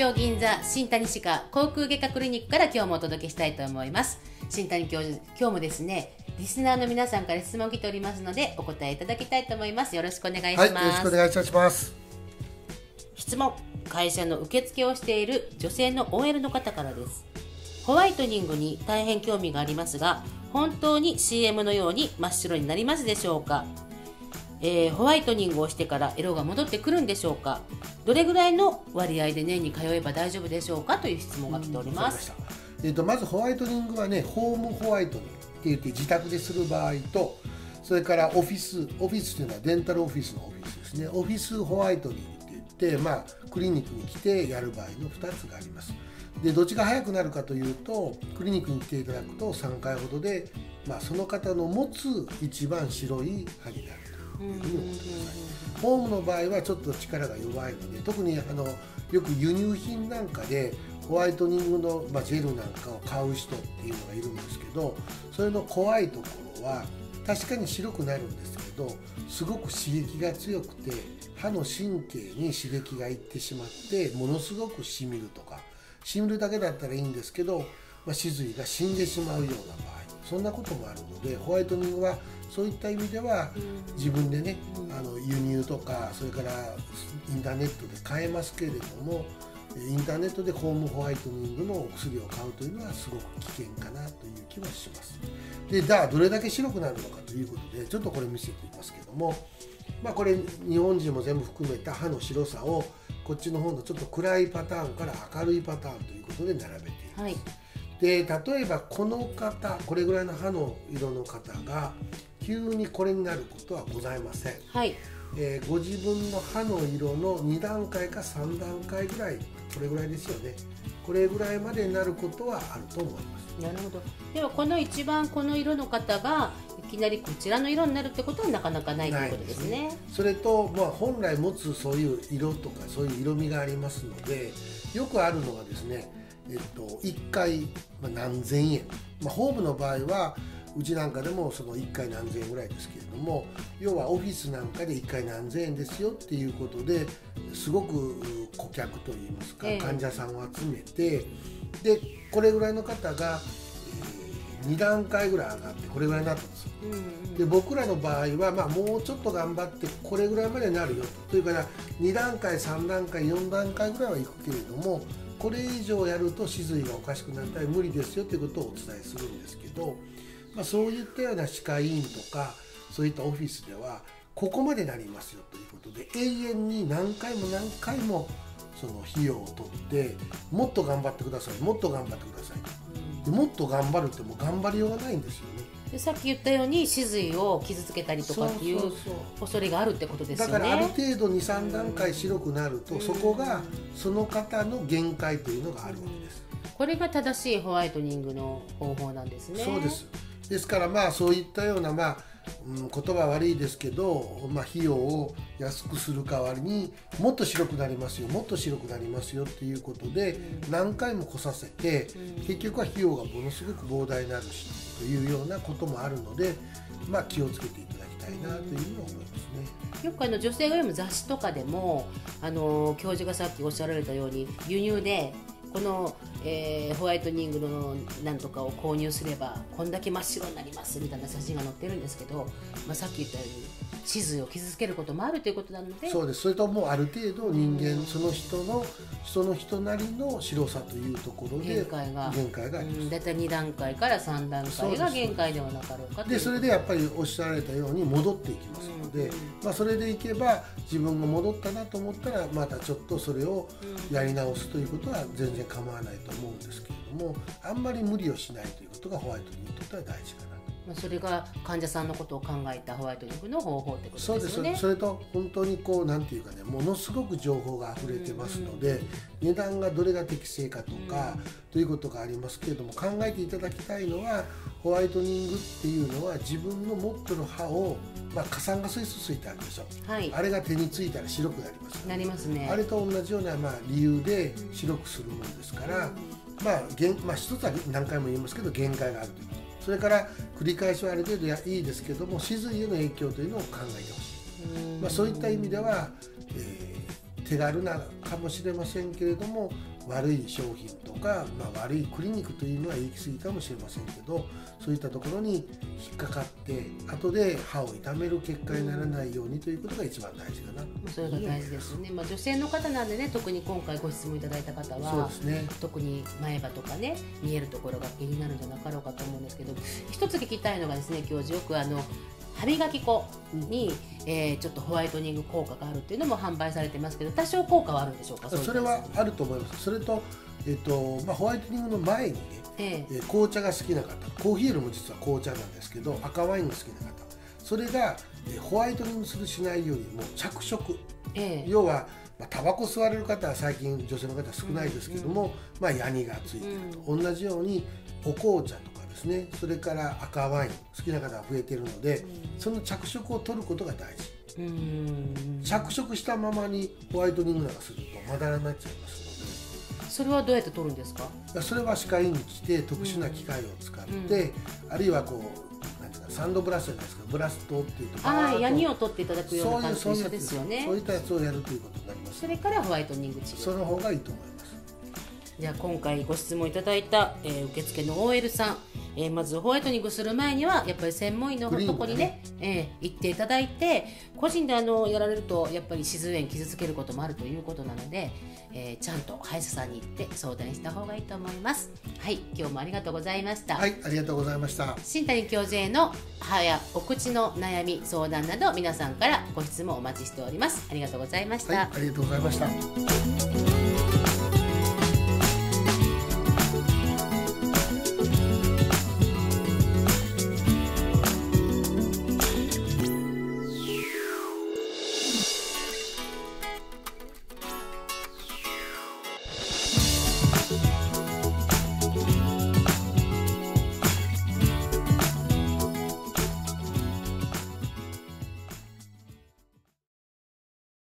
京銀座新谷歯科口腔外科クリニックから今日もお届けしたいと思います。新谷教授、今日もですね、リスナーの皆さんから質問を来ておりますのでお答えいただきたいと思います。よろしくお願いします。 はい、よろしくお願いいたします。 質問、会社の受付をしている女性の OL の方からです。ホワイトニングに大変興味がありますが、本当に CM のように真っ白になりますでしょうか？ホワイトニングをしてから色が戻ってくるんでしょうか？どれぐらいの割合で年に通えば大丈夫でしょうかという質問が来ております。 まずホワイトニングはね、ホームホワイトニングって言って自宅でする場合と、それからオフィスというのはデンタルオフィスのオフィスですね。オフィスホワイトニングって言って、クリニックに来てやる場合の2つがあります。で、どっちが早くなるかというと、クリニックに来ていただくと3回ほどで、その方の持つ一番白い歯になるというふうに思ってください。ホームの場合はちょっと力が弱いので、特によく輸入品なんかでホワイトニングの、ジェルなんかを買う人っていうのがいるんですけど、それの怖いところは確かに白くなるんですけど、すごく刺激が強くて歯の神経に刺激がいってしまってものすごくしみるとか、しみるだけだったらいいんですけど、歯髄が死んでしまうような場合、そんなこともあるので、ホワイトニングはそういった意味では自分でね、輸入とか、それからインターネットで買えますけれども、インターネットでホームホワイトニングのお薬を買うというのはすごく危険かなという気はします。で、どれだけ白くなるのかということで、ちょっとこれ見せていますけども、これ日本人も全部含めた歯の白さをこっちの方のちょっと暗いパターンから明るいパターンということで並べています。はい、で、例えばこの方、これぐらいの歯の色の方が急にこれになることはございません。はい、ご自分の歯の色の2段階か3段階ぐらい、これぐらいですよね。これぐらいまでになることはあると思います。 なるほど。ではこの一番この色の方がいきなりこちらの色になるってことはなかなかないということですね。 それと、本来持つそういう色とかそういう色味がありますので、よくあるのがですね、1回何千円、ホームの場合はうちなんかでもその1回何千円ぐらいですけれども、要はオフィスなんかで1回何千円ですよっていうことですごく顧客といいますか、患者さんを集めて、でこれぐらいの方が2段階ぐらい上がってこれぐらいになったんですよ。で、僕らの場合はもうちょっと頑張ってこれぐらいまでになるよというから2段階3段階4段階ぐらいはいくけれども、これ以上やると歯髄がおかしくなったり無理ですよということをお伝えするんですけど、そういったような歯科医院とかそういったオフィスではここまでなりますよということで、永遠に何回も何回もその費用を取って、もっと頑張ってください、もっと頑張ってください、でもっと頑張るってもう頑張りようがないんですよね。 で、さっき言ったように歯髄を傷つけたりとかっていう恐れがあるってことですよね。 だからある程度 2,3 段階白くなると、そこがその方の限界というのがあるわけです。 これが正しいホワイトニングの方法なんですね。 そうです。ですからそういったような言葉悪いですけど、費用を安くする代わりにもっと白くなりますよ、もっと白くなりますよっていうことで何回も来させて、結局は費用がものすごく膨大になるしというようなこともあるので、気をつけていただきたいなというふうに思いますね。 よく女性が読む雑誌とかでも教授がさっきおっしゃられたように、輸入でこの、ホワイトニングのなんとかを購入すればこんだけ真っ白になりますみたいな写真が載ってるんですけど、さっき言ったように歯髄を傷つけることもあるということなので、 そうです。それともうある程度人間、その人なりの白さというところで限界があります。 だいたい2段階から3段階が限界ではなかろうかという。 でそれでやっぱりおっしゃられたように戻っていきますので、それでいけば自分が戻ったなと思ったらまたちょっとそれをやり直すということは全然構わないと思うんですけれども、あんまり無理をしないということがホワイトニングにとっては大事かな。 それが患者さんのことを考えたホワイトニングの方法ってことですよね。 そうです。それと本当になんていうかね、ものすごく情報が溢れてますので、値段がどれが適正かとか、ということがありますけれども、考えていただきたいのは、ホワイトニングっていうのは自分の持ってる歯を、過酸化水素ついてあるでしょ、あれが手についたら白くなりますよね。 なりますね。 あれと同じような理由で白くするものですから、一つは何回も言いますけど限界があるということ。それから繰り返しはある程度いいですけども、歯髄への影響というのを考えてほしい。そういった意味では、手軽なかもしれませんけれども、 悪い商品とか、悪いクリニックというのは言い過ぎかもしれませんけど、そういったところに引っかかって後で歯を痛める結果にならないようにということが一番大事かな。 それが大事ですよね。女性の方なんでね、特に今回ご質問いただいた方は、 そうですね、 特に前歯とかね、見えるところが気になるんじゃなかろうかと思うんですけど、一つ聞きたいのがですね、教授、よく歯磨き粉に、ちょっとホワイトニング効果があるっていうのも販売されてますけど、多少効果はあるんでしょうか？ それはあると思います。それと、ホワイトニングの前にね、紅茶が好きな方、コーヒーよりも実は紅茶なんですけど、赤ワインが好きな方、それがホワイトニングするしないよりも着色、要はタバコ吸われる方は最近女性の方少ないですけども、ヤニがついてると、同じようにお紅茶とかですね、それから赤ワイン好きな方が増えているので、その着色を取ることが大事。着色したままにホワイトニングなんかするとまだらになっちゃいますので、 それはどうやって取るんですか？ それは歯科医に来て特殊な機械を使って、あるいはこうなんていうかサンドブラシじゃないですか、ブラストっていうとヤニを取っていただくような感じと一緒ですよね。 そういったやつをやるということになります。 それからホワイトニング治療、 その方がいいと思います。 じゃあ今回ご質問いただいた、受付の OL さん、まずホワイトニングする前にはやっぱり専門医のとこにね、行っていただいて、個人でやられるとやっぱり歯髄炎傷つけることもあるということなので、ちゃんと歯医者さんに行って相談した方がいいと思います。はい、今日もありがとうございました。 はい、ありがとうございました。 新谷教授への歯やお口の悩み相談など皆さんからご質問お待ちしております。ありがとうございました。 はい、ありがとうございました。